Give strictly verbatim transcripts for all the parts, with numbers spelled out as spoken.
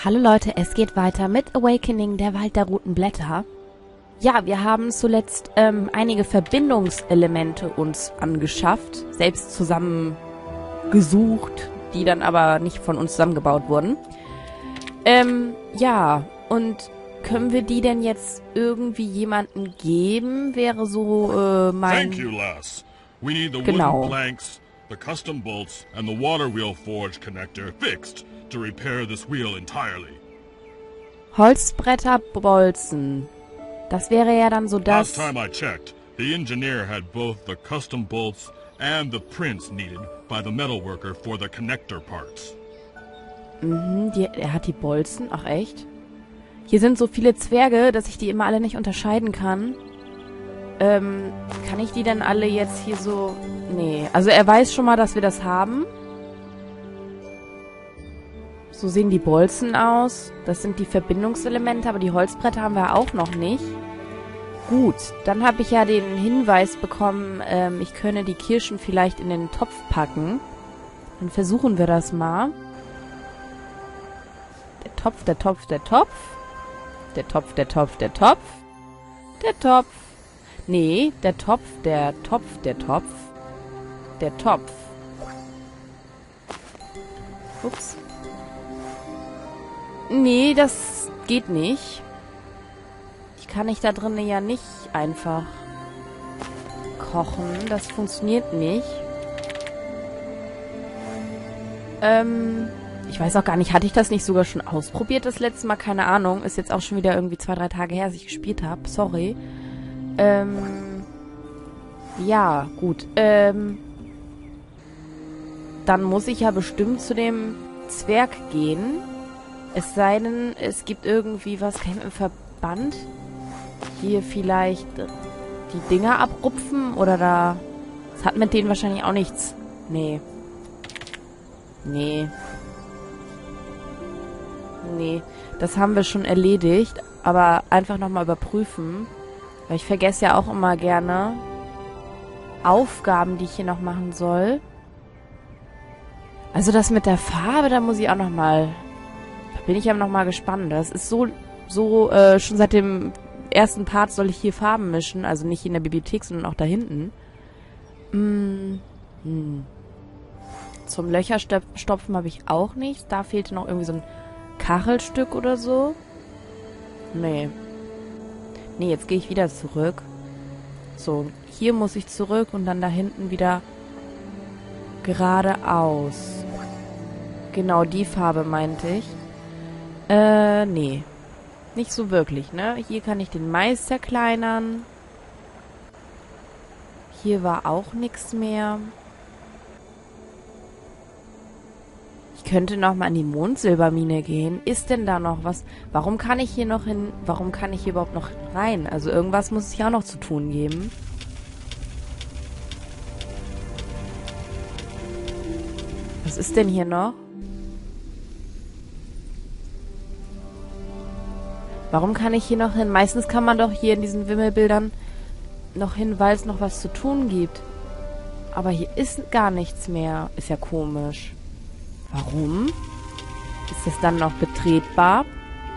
Hallo Leute, es geht weiter mit Awakening, der Wald der roten Blätter. Ja, wir haben zuletzt ähm, einige Verbindungselemente uns angeschafft, selbst zusammengesucht, die dann aber nicht von uns zusammengebaut wurden. Ähm, ja, und können wir die denn jetzt irgendwie jemandem geben, wäre so äh, mein... Thank you, lass. We need the Genau. wooden planks, the custom bolts, and the water wheel forge connector fixed to repair this wheel entirely. Holzbretter, Bolzen. Das wäre ja dann so das... Last time I checked, the engineer had both the custom bolts and the prints needed by the metalworker for the connector parts. Mhm, die, er hat die Bolzen. Ach echt? Hier sind so viele Zwerge, dass ich die immer alle nicht unterscheiden kann. Ähm, kann ich die denn alle jetzt hier so... Nee, also er weiß schon mal, dass wir das haben. So sehen die Bolzen aus. Das sind die Verbindungselemente, aber die Holzbretter haben wir auch noch nicht. Gut, dann habe ich ja den Hinweis bekommen, ähm, ich könne die Kirschen vielleicht in den Topf packen. Dann versuchen wir das mal. Der Topf, der Topf, der Topf. Der Topf, der Topf, der Topf. Der Topf. Nee, der Topf, der Topf, der Topf. Der Topf. Ups. Nee, das geht nicht. Ich kann ich da drinnen ja nicht einfach kochen. Das funktioniert nicht. Ähm, ich weiß auch gar nicht, hatte ich das nicht sogar schon ausprobiert das letzte Mal? Keine Ahnung. Ist jetzt auch schon wieder irgendwie zwei, drei Tage her, dass ich gespielt habe. Sorry. Ähm, ja, gut. Ähm, dann muss ich ja bestimmt zu dem Zwerg gehen. Es sei denn, es gibt irgendwie was, kann ich mit dem Verband hier vielleicht die Dinger abrupfen oder da... Das hat mit denen wahrscheinlich auch nichts. Nee. Nee. Nee. Das haben wir schon erledigt, aber einfach nochmal überprüfen. Weil ich vergesse ja auch immer gerne Aufgaben, die ich hier noch machen soll. Also das mit der Farbe, da muss ich auch nochmal... Bin ich ja noch mal gespannt. Das ist so, so, äh, schon seit dem ersten Part soll ich hier Farben mischen. Also nicht in der Bibliothek, sondern auch da hinten. Mm, hm. Zum Löcherstopfen habe ich auch nichts. Da fehlte noch irgendwie so ein Kachelstück oder so. Nee. Nee, jetzt gehe ich wieder zurück. So, hier muss ich zurück und dann da hinten wieder geradeaus. Genau, die Farbe meinte ich. Äh, nee. Nicht so wirklich, ne? Hier kann ich den Mais zerkleinern. Hier war auch nichts mehr. Ich könnte noch mal in die Mondsilbermine gehen. Ist denn da noch was? Warum kann ich hier noch hin... Warum kann ich hier überhaupt noch rein? Also irgendwas muss es hier auch noch zu tun geben. Was ist denn hier noch? Warum kann ich hier noch hin? Meistens kann man doch hier in diesen Wimmelbildern noch hin, weil es noch was zu tun gibt. Aber hier ist gar nichts mehr. Ist ja komisch. Warum? Ist das dann noch betretbar?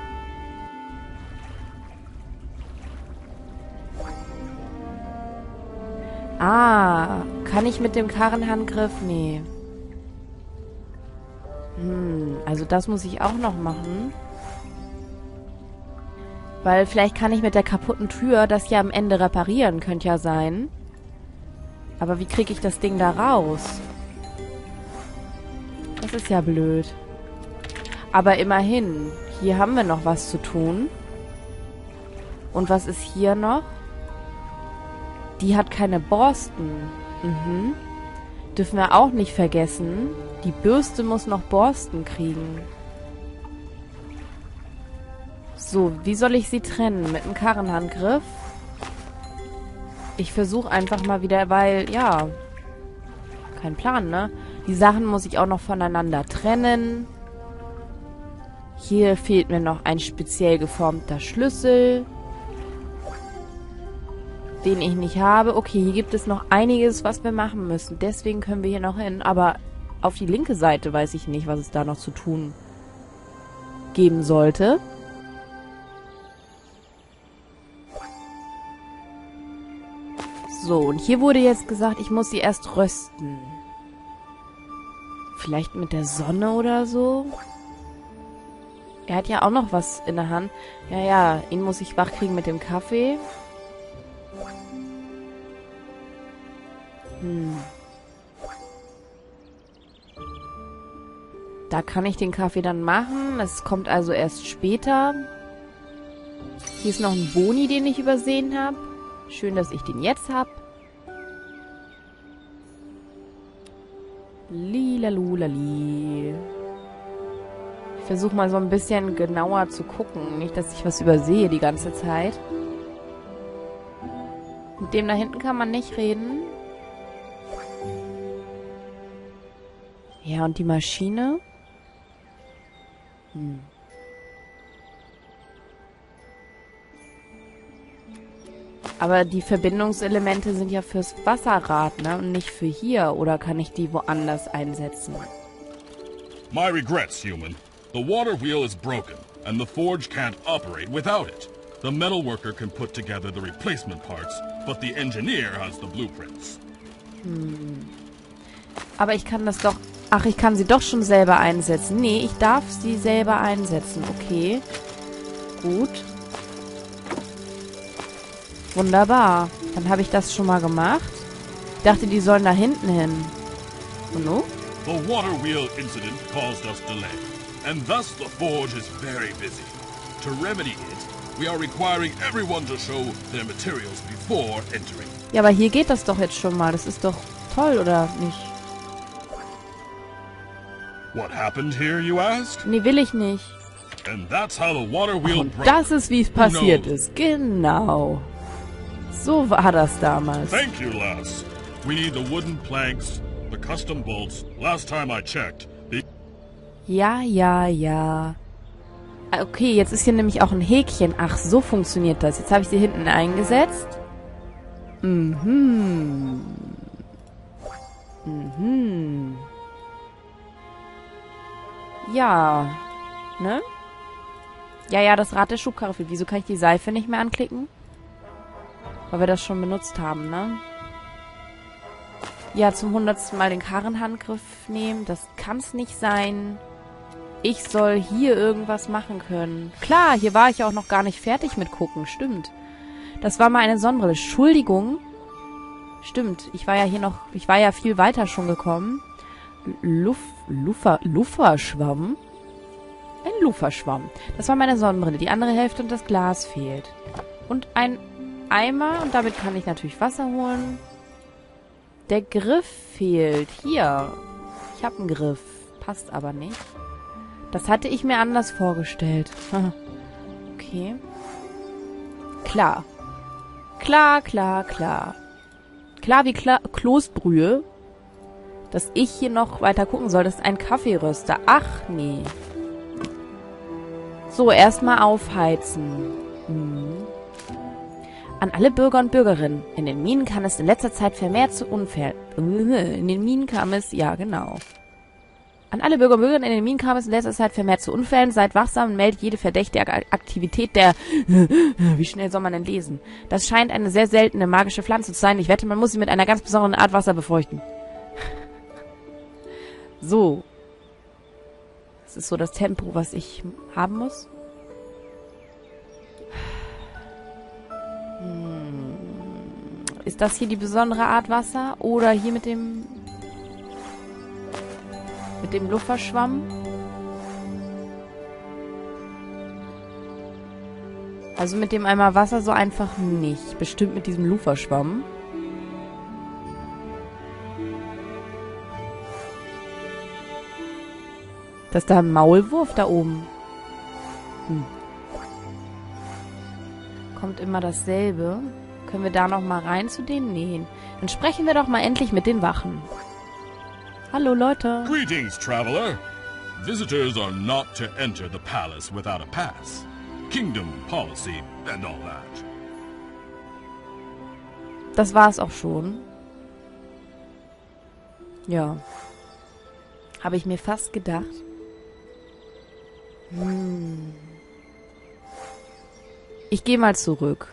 Ah, kann ich mit dem Karrenhandgriff? Nee. Hm, also das muss ich auch noch machen. Weil vielleicht kann ich mit der kaputten Tür das ja am Ende reparieren. Könnte ja sein. Aber wie kriege ich das Ding da raus? Das ist ja blöd. Aber immerhin. Hier haben wir noch was zu tun. Und was ist hier noch? Die hat keine Borsten. Mhm. Dürfen wir auch nicht vergessen. Die Bürste muss noch Borsten kriegen. So, wie soll ich sie trennen? Mit einem Karrenhandgriff? Ich versuche einfach mal wieder, weil, ja, kein Plan, ne? Die Sachen muss ich auch noch voneinander trennen. Hier fehlt mir noch ein speziell geformter Schlüssel, den ich nicht habe. Okay, hier gibt es noch einiges, was wir machen müssen. Deswegen können wir hier noch hin. Aber auf die linke Seite weiß ich nicht, was es da noch zu tun geben sollte. So, und hier wurde jetzt gesagt, ich muss sie erst rösten. Vielleicht mit der Sonne oder so? Er hat ja auch noch was in der Hand. Ja, ja, ihn muss ich wach kriegen mit dem Kaffee. Hm. Da kann ich den Kaffee dann machen. Das kommt also erst später. Hier ist noch ein Boni, den ich übersehen habe. Schön, dass ich den jetzt habe. Lilalulali. Ich versuche mal so ein bisschen genauer zu gucken. Nicht, dass ich was übersehe die ganze Zeit. Mit dem da hinten kann man nicht reden. Ja, und die Maschine? Hm. Aber die Verbindungselemente sind ja fürs Wasserrad, ne? Und nicht für hier. Oder kann ich die woanders einsetzen? My regrets, human. The water wheel is broken, and the forge can't operate without it. The metalworker can put together the replacement parts, but the engineer has the blueprints. Hm. Aber ich kann das doch... Ach, ich kann sie doch schon selber einsetzen. Nee, ich darf sie selber einsetzen. Okay. Gut. Wunderbar. Dann habe ich das schon mal gemacht. Ich dachte, die sollen da hinten hin. Und no? The water wheel incident caused us delay, and thus the forge is very busy. To remedy it, we are requiring everyone to show their materials before entering. Ja, aber hier geht das doch jetzt schon mal. Das ist doch toll, oder nicht? What happened here, you ask? Nee, will ich nicht. And that's how the water wheel Und broke. das ist, wie es passiert knows? ist. Genau. So war das damals. Thank you, lass. We need the wooden planks, the custom bolts. Last time I checked, the... Ja, ja, ja. Ah, okay, jetzt ist hier nämlich auch ein Häkchen. Ach, so funktioniert das. Jetzt habe ich sie hinten eingesetzt. Mhm. Mhm. Ja. Ne? Ja, ja, das Rad der Schubkarre fehlt. Wieso kann ich die Seife nicht mehr anklicken? Weil wir das schon benutzt haben, ne? Ja, zum hundertsten Mal den Karrenhandgriff nehmen. Das kann's nicht sein. Ich soll hier irgendwas machen können. Klar, hier war ich ja auch noch gar nicht fertig mit gucken. Stimmt. Das war mal eine Sonnenbrille. Entschuldigung. Stimmt. Ich war ja hier noch... Ich war ja viel weiter schon gekommen. Luff... Luffer... Lufferschwamm? Ein Lufferschwamm. Das war meine Sonnenbrille. Die andere Hälfte und das Glas fehlt. Und ein Eimer. Und damit kann ich natürlich Wasser holen. Der Griff fehlt. Hier. Ich habe einen Griff. Passt aber nicht. Das hatte ich mir anders vorgestellt. Okay. Klar. Klar, klar, klar. Klar wie Kla Kloßbrühe. Dass ich hier noch weiter gucken soll. Das ist ein Kaffeeröster. Ach, nee. So, erstmal aufheizen. Hm. An alle Bürger und Bürgerinnen. In den Minen kam es in letzter Zeit vermehrt zu Unfällen. In den Minen kam es... Ja, genau. An alle Bürger und Bürgerinnen in den Minen kam es in letzter Zeit vermehrt zu Unfällen. Seid wachsam und meldet jede verdächtige Aktivität der... Wie schnell soll man denn lesen? Das scheint eine sehr seltene magische Pflanze zu sein. Ich wette, man muss sie mit einer ganz besonderen Art Wasser befeuchten. So. Das ist so das Tempo, was ich haben muss. Hm. Ist das hier die besondere Art Wasser? Oder hier mit dem... Mit dem Lufferschwamm? Also mit dem Eimer Wasser so einfach nicht. Bestimmt mit diesem Lufferschwamm. Das ist da ein Maulwurf da oben. Hm. Kommt immer dasselbe. Können wir da noch mal rein zu denen? Nee. Dann sprechen wir doch mal endlich mit den Wachen. Hallo, Leute. Greetings, traveler. Visitors are not to enter the palace without a pass. Kingdom policy and all that. Das war's auch schon. Ja. Habe ich mir fast gedacht. Hm. Ich gehe mal zurück.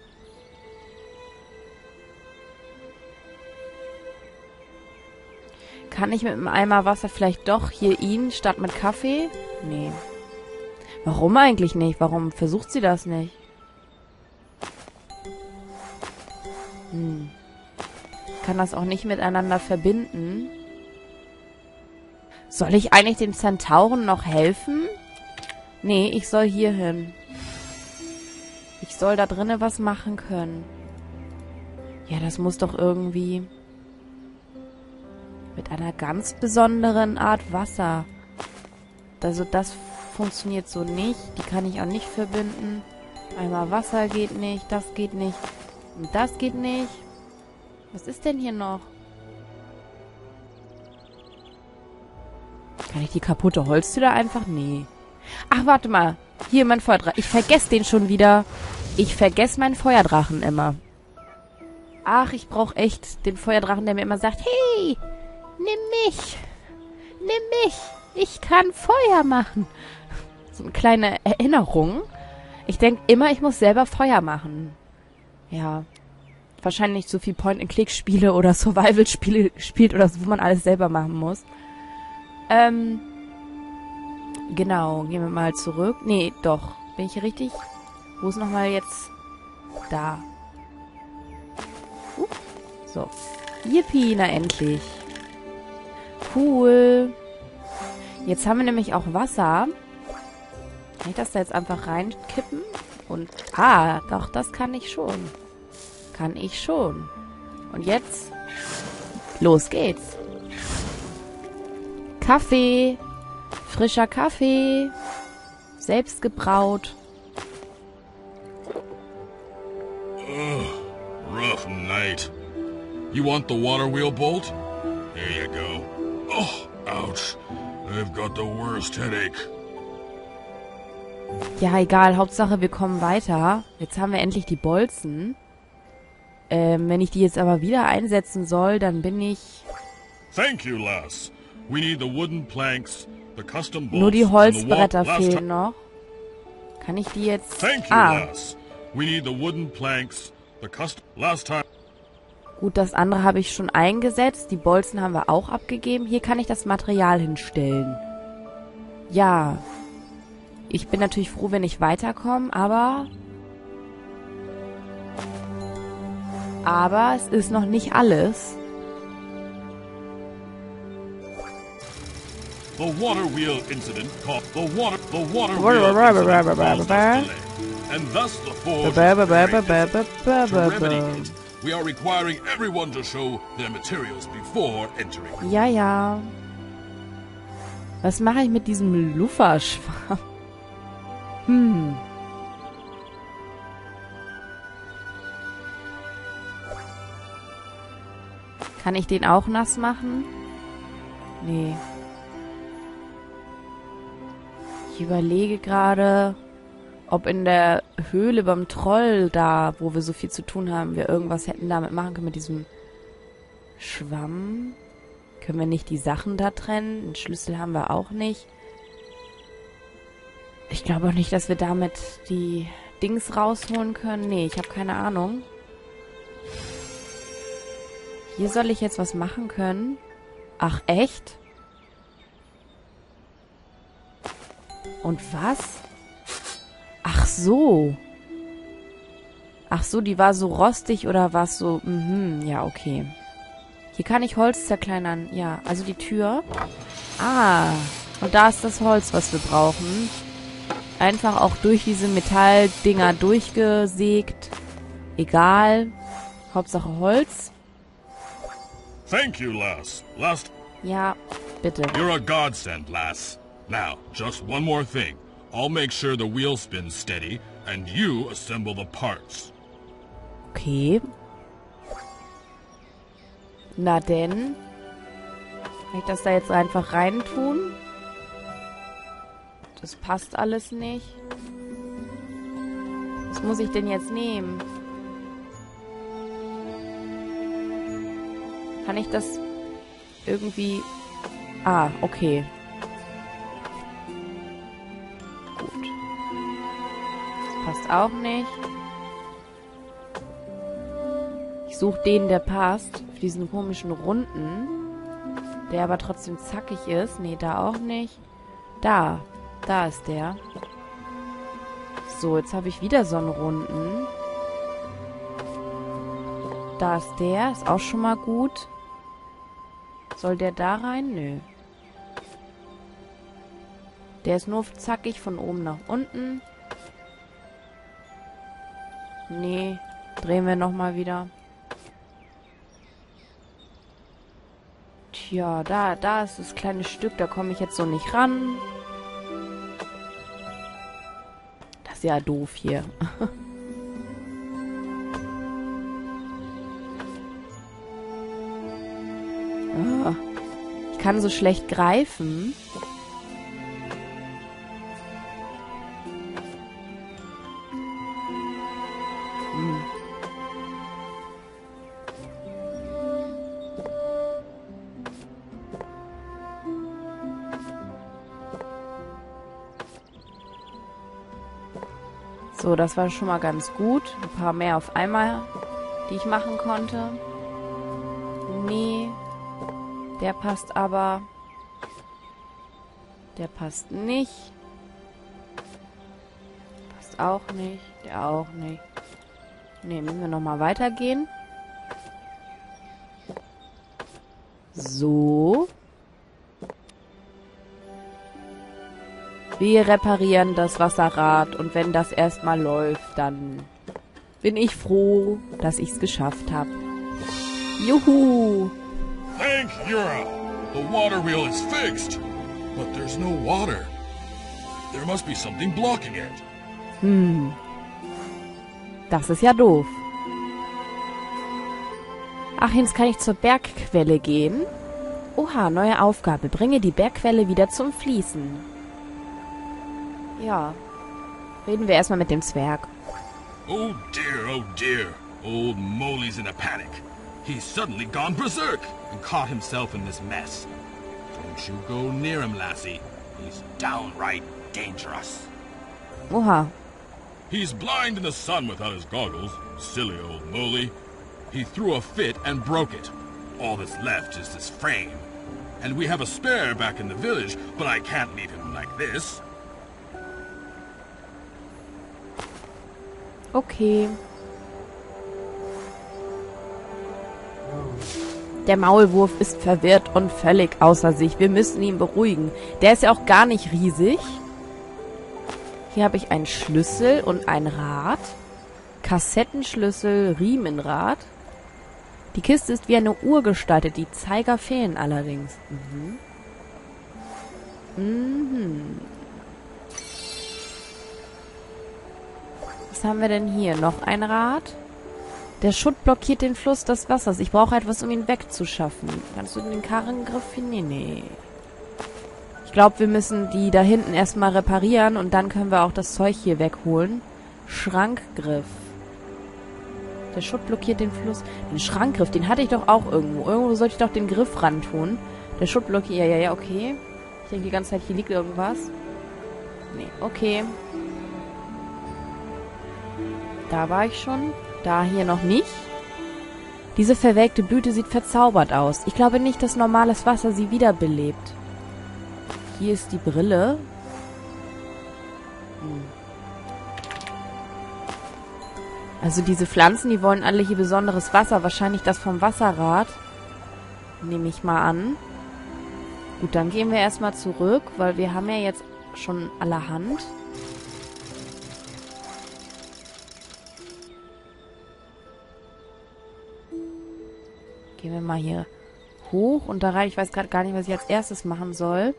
Kann ich mit einem Eimer Wasser vielleicht doch hier ihn statt mit Kaffee? Nee. Warum eigentlich nicht? Warum versucht sie das nicht? Hm. Kann das auch nicht miteinander verbinden? Soll ich eigentlich dem Zentauren noch helfen? Nee, ich soll hier hin. Ich soll da drinnen was machen können. Ja, das muss doch irgendwie... mit einer ganz besonderen Art Wasser. Also das funktioniert so nicht. Die kann ich auch nicht verbinden. Einmal Wasser geht nicht, das geht nicht. Und das geht nicht. Was ist denn hier noch? Kann ich die kaputte Holztür da einfach? Nee. Ach, warte mal. Hier mein Feuerdrachen. Ich vergesse den schon wieder. Ich vergesse meinen Feuerdrachen immer. Ach, ich brauche echt den Feuerdrachen, der mir immer sagt, hey, nimm mich. Nimm mich. Ich kann Feuer machen. So eine kleine Erinnerung. Ich denke immer, ich muss selber Feuer machen. Ja. Wahrscheinlich so viel Point-and-Click-Spiele oder Survival-Spiele spielt oder so, wo man alles selber machen muss. Ähm. Genau. Gehen wir mal zurück. Nee, doch. Bin ich hier richtig? Wo ist nochmal jetzt? Da. Uh, so. Yippie, na endlich. Cool. Jetzt haben wir nämlich auch Wasser. Kann ich das da jetzt einfach reinkippen? Und, ah, doch, das kann ich schon. Kann ich schon. Und jetzt, los geht's. Kaffee. Frischer Kaffee. Selbst gebraut. Ugh, rough night. You want the water wheel bolt? Here you go. Oh, ouch. I've got the worst headache. Ja, egal. Hauptsache, wir kommen weiter. Jetzt haben wir endlich die Bolzen. Ähm, wenn ich die jetzt aber wieder einsetzen soll, dann bin ich... Thank you, lass. We need the wooden planks, the custom bolts, Nur die Holzbretter and the wall- fehlen noch. Kann ich die jetzt... Thank you, Ah, lass. We need the wooden planks, the custom... Last time... gut, das andere habe ich schon eingesetzt. Die Bolzen haben wir auch abgegeben. Hier kann ich das Material hinstellen. Ja. Ich bin natürlich froh, wenn ich weiterkomme, aber... Aber es ist noch nicht alles. The water wheel incident caused the water the water Brr, wheel brr, brr, incident brr, brr, caused us brr. delay, and thus the forge Ba, ba, ba, ba, break. ba, ba, ba, To ba, remedy ba. it, we are requiring everyone to show their materials before entering. Ja, ja. Was mache ich mit diesem Lufferschwarm? Hm. Kann ich den auch nass machen? Nee. Ich überlege gerade, ob in der Höhle beim Troll da, wo wir so viel zu tun haben, wir irgendwas hätten damit machen können mit diesem Schwamm. Können wir nicht die Sachen da trennen? Einen Schlüssel haben wir auch nicht. Ich glaube auch nicht, dass wir damit die Dings rausholen können. Nee, ich habe keine Ahnung. Hier soll ich jetzt was machen können. Ach, echt? Und was? Ach so. Ach so, die war so rostig oder was so? Mhm, ja, okay. Hier kann ich Holz zerkleinern. Ja, also die Tür. Ah, und da ist das Holz, was wir brauchen. Einfach auch durch diese Metalldinger durchgesägt. Egal. Hauptsache Holz. Thank you, lass. Last... Ja, bitte. You're a godsend, lass. Now, just one more thing. I'll make sure the wheel spins steady, and you assemble the parts. Okay. Na denn. Kann ich das da jetzt einfach reintun? Das passt alles nicht. Was muss ich denn jetzt nehmen? Kann ich das irgendwie... Ah, okay. passt auch nicht. Ich suche den, der passt. Für diesen komischen Runden. Der aber trotzdem zackig ist. Nee, da auch nicht. Da. Da ist der. So, jetzt habe ich wieder so einen Runden. Da ist der. Ist auch schon mal gut. Soll der da rein? Nö. Der ist nur zackig von oben nach unten. Nee. Drehen wir nochmal wieder. Tja, da, da ist das kleine Stück. Da komme ich jetzt so nicht ran. Das ist ja doof hier. Ah, ich kann so schlecht greifen. Hm. So, das war schon mal ganz gut. Ein paar mehr auf einmal, die ich machen konnte. Nee. Der passt aber. Der passt nicht. Passt auch nicht. Der auch nicht. Nee, müssen wir nochmal weitergehen. So. Wir reparieren das Wasserrad und wenn das erstmal läuft, dann bin ich froh, dass ich es geschafft habe. Juhu! Thank Yura! The water wheel is fixed! But there's no water. There must be something blocking it. Hm. Das ist ja doof. Ach, jetzt kann ich zur Bergquelle gehen. Oha, neue Aufgabe. Bringe die Bergquelle wieder zum Fließen. Ja. Reden wir erstmal mit dem Zwerg. Oh dear, oh dear. Old Moly's in a panic. He's suddenly gone berserk and caught himself in this mess. Don't you go near him, lassie. He's downright dangerous. Oha. He's blind in the sun without his goggles. Silly old Moly. He threw a fit and broke it. All that's left is this frame. And we have a spare back in the village, but I can't leave him like this. Okay. Der Maulwurf ist verwirrt und völlig außer sich. Wir müssen ihn beruhigen. Der ist ja auch gar nicht riesig. Hier habe ich einen Schlüssel und ein Rad. Kassettenschlüssel, Riemenrad. Die Kiste ist wie eine Uhr gestaltet. Die Zeiger fehlen allerdings. Mhm. Mhm. Was haben wir denn hier? Noch ein Rad. Der Schutt blockiert den Fluss des Wassers. Ich brauche etwas, um ihn wegzuschaffen. Kannst du den Karrengriff hin? Nee, nee. Ich glaube, wir müssen die da hinten erstmal reparieren und dann können wir auch das Zeug hier wegholen. Schrankgriff. Der Schutt blockiert den Fluss. Den Schrankgriff, den hatte ich doch auch irgendwo. Irgendwo sollte ich doch den Griff ran tun. Der Schutt blockiert... Ja, ja, ja, okay. Ich denke die ganze Zeit, hier liegt irgendwas. Nee, okay. Da war ich schon. Da hier noch nicht. Diese verwelkte Blüte sieht verzaubert aus. Ich glaube nicht, dass normales Wasser sie wiederbelebt. Hier ist die Brille. Hm. Also diese Pflanzen, die wollen alle hier besonderes Wasser. Wahrscheinlich das vom Wasserrad. Nehme ich mal an. Gut, dann gehen wir erstmal zurück, weil wir haben ja jetzt schon allerhand. Gehen wir mal hier hoch und da rein. Ich weiß gerade gar nicht, was ich als erstes machen soll.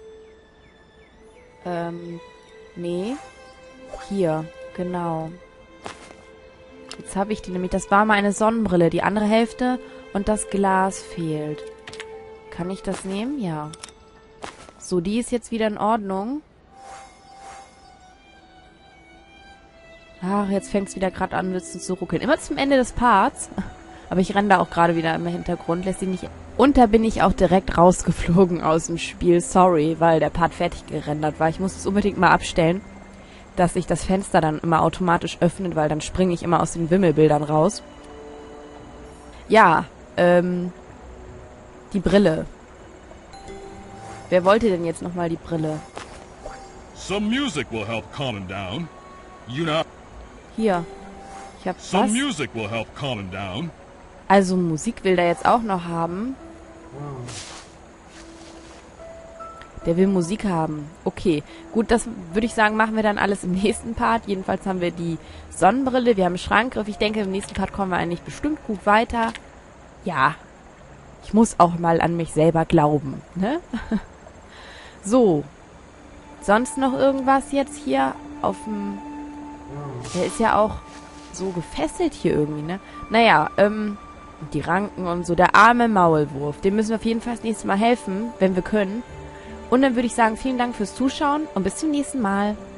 Ähm, nee. Hier, genau. Jetzt habe ich die nämlich. Das war mal eine Sonnenbrille. Die andere Hälfte und das Glas fehlt. Kann ich das nehmen? Ja. So, die ist jetzt wieder in Ordnung. Ach, jetzt fängt es wieder gerade an, ein bisschen zu ruckeln. Immer zum Ende des Parts. Aber ich renne da auch gerade wieder im Hintergrund. Lässt sie nicht... Und da bin ich auch direkt rausgeflogen aus dem Spiel. Sorry, weil der Part fertig gerendert war. Ich muss es unbedingt mal abstellen. dass sich das Fenster dann immer automatisch öffnet, weil dann springe ich immer aus den Wimmelbildern raus. Ja, ähm, die Brille. Wer wollte denn jetzt nochmal die Brille? Some music will help calm him down. You know. Hier. Ich hab Some was? music will help calm him down. Also Musik will der jetzt auch noch haben. Der will Musik haben. Okay, gut, das würde ich sagen, machen wir dann alles im nächsten Part. Jedenfalls haben wir die Sonnenbrille, wir haben einen Schrankgriff. Ich denke, im nächsten Part kommen wir eigentlich bestimmt gut weiter. Ja, ich muss auch mal an mich selber glauben, ne? So, sonst noch irgendwas jetzt hier auf dem... Der ist ja auch so gefesselt hier irgendwie, ne? Naja, ähm, die Ranken und so, der arme Maulwurf. Dem müssen wir auf jeden Fall das nächste Mal helfen, wenn wir können. Und dann würde ich sagen, vielen Dank fürs Zuschauen und bis zum nächsten Mal.